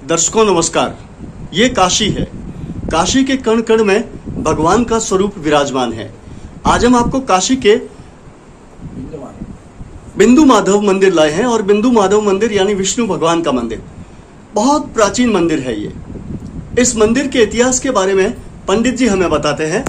दर्शकों नमस्कार। ये काशी है। काशी के कण कण में भगवान का स्वरूप विराजमान है। आज हम आपको काशी के बिंदु माधव मंदिर लाए हैं और बिंदु माधव मंदिर यानी विष्णु भगवान का मंदिर बहुत प्राचीन मंदिर है। ये इस मंदिर के इतिहास के बारे में पंडित जी हमें बताते हैं।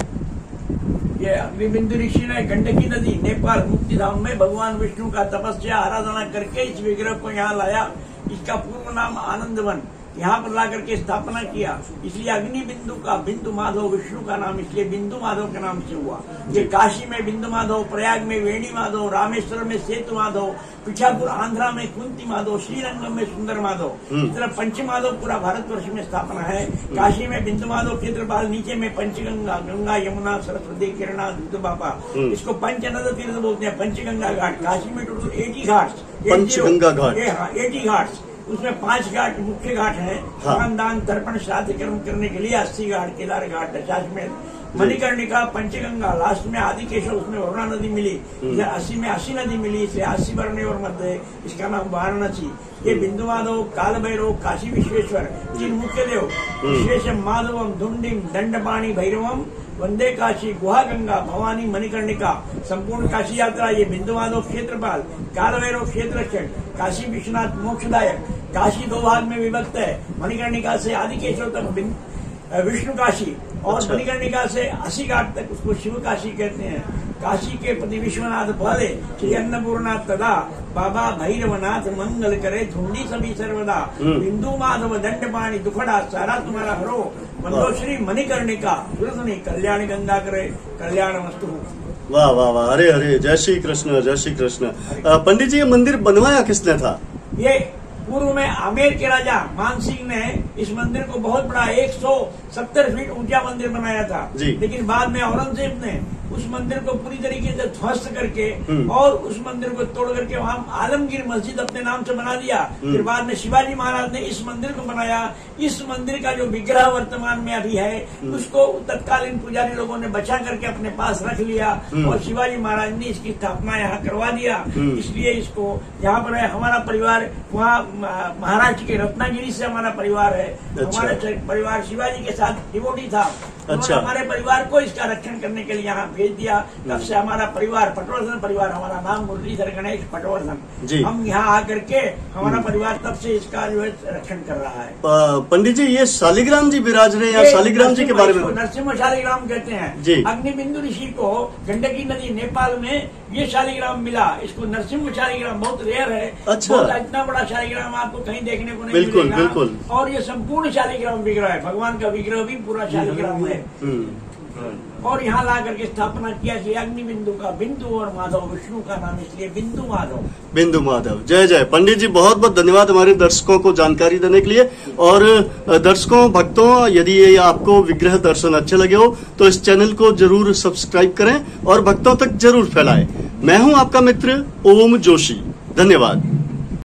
ये अग्निबिंदु ऋषि ने गंडकी नदी नेपाल मुक्तिधाम में भगवान विष्णु का तपस्या आराधना करके इस विग्रह को यहाँ लाया। इसका पूर्व नाम आनंदवन, यहाँ पर लाकर के स्थापना किया, इसलिए अग्नि बिंदु का बिंदु माधव विष्णु का नाम इसलिए बिंदु माधव के नाम से हुआ। ये काशी में बिंदु माधव, प्रयाग में वेणी माधव, रामेश्वर में सेतु माधव, पिठापुर आंध्रा में कुंती माधव, श्रीरंगम में सुंदर माधव, इस तरह पंच माधव पूरा भारतवर्ष में स्थापना है। काशी में बिंदु माधव क्षेत्रपाल, नीचे में पंचगंगा, गंगा, यमुना, सरस्वती, किरणा, दुधबापा, इसको पंचनद तीर्थ बोलते हैं। पंचगंगा घाट, काशी में टोटल 80 घाट, पंचगंगा घाट, हाँ 80 घाट, उसमें 5 घाट मुख्य घाट हैं। दान दान तर्पण श्राद्ध कर्म करने के लिए 80 घाट, केदार घाट, दशाश्वमेध, मणिकर्णिका, पंचगंगा, लास्ट में आदिकेशव, उसमें वरुणा नदी मिली, 80 में 80 नदी मिली, इसलिए 80 वर्ण और मध्य, इसका नाम वाराणसी। ये बिंदु माधव, काल भैरव, काशी विश्वेश्वर, 3 मुख्य देव, विश्वेशम माधवम, धुंडिम, दंडपाणी भैरवम, वंदे काशी, गुहा गंगा, भवानी, मणिकर्णिका, संपूर्ण काशी यात्रा। ये बिंदु माधव क्षेत्रपाल, काल भैरव क्षेत्ररक्षक, काशी विश्वनाथ मोक्षदायक। काशी 2 भाग में विभक्त है, मणिकर्णिका से आदिकेशव तक विष्णु काशी और मणिकर्णिका से 80 घाट तक उसको शिव काशी कहते हैं। काशी के पति विश्वनाथ पहले श्री अन्नपूर्णा तदा, बाबा भैरवनाथ मंगल करे, धुंडी सभी सर्वदा, बिंदु माधव दंडपाणी दुखड़ा सारा तुम्हारा हरो, मंदोश्री मणिकर्णिका सुरसनी, कल्याण गंगा करे, कल्याण वस्तु। वाह वाह वाह, अरे अरे, जय श्री कृष्ण, जय श्री कृष्ण। पंडित जी ये मंदिर बनवाया किसने था? ये पूर्व में आमेर के राजा मान सिंह ने इस मंदिर को बहुत बड़ा 170 फीट ऊंचा मंदिर बनाया था, लेकिन बाद में औरंगजेब ने उस मंदिर को पूरी तरीके से ध्वस्त करके और उस मंदिर को तोड़ करके वहां आलमगीर मस्जिद अपने नाम से बना दिया। फिर बाद में शिवाजी महाराज ने इस मंदिर को बनाया। इस मंदिर का जो विग्रह वर्तमान में अभी है उसको तत्कालीन पुजारी लोगों ने बचा करके अपने पास रख लिया और शिवाजी महाराज ने इसकी स्थापना यहाँ करवा दिया। इसलिए इसको यहाँ पर हमारा परिवार, वहाँ महाराष्ट्र के रत्नागिरी से हमारा परिवार है। हमारा परिवार शिवाजी के साथ डिवोटी था। हमारे परिवार को इसका रक्षण करने के लिए यहाँ भेज दिया। तब से हमारा परिवार पटवर्धन परिवार, हमारा नाम मुरलीधर गणेश पटवर्धन, हम यहाँ आकर के हमारा परिवार तब से इसका जो है रक्षण कर रहा है। पंडित जी ये शालिग्राम जी विराज रहे हैं, शालिग्राम जी के बारे में? नरसिम्हा शालिग्राम कहते हैं। अग्निबिंदु ऋषि को गंडकी नदी नेपाल में ये शालिग्राम मिला, इसको नरसिम्हा शालिग्राम, बहुत रेयर है। अच्छा, इतना बड़ा शालिग्राम आपको कहीं देखने को नहीं मिलेगा। बिल्कुल। और ये संपूर्ण शालिग्राम विग्रह है, भगवान का विग्रह भी पूरा शालिग्राम है। और यहाँ ला करके स्थापना किया कि अग्नि बिंदु का बिंदु और माधव विष्णु का नाम, इसलिए बिंदु माधव। बिंदु माधव, जय जय। पंडित जी बहुत बहुत धन्यवाद हमारे दर्शकों को जानकारी देने के लिए। और दर्शकों भक्तों, यदि ये आपको विग्रह दर्शन अच्छे लगे हो तो इस चैनल को जरूर सब्सक्राइब करें और भक्तों तक जरूर फैलाएं। मैं हूँ आपका मित्र ओम जोशी। धन्यवाद।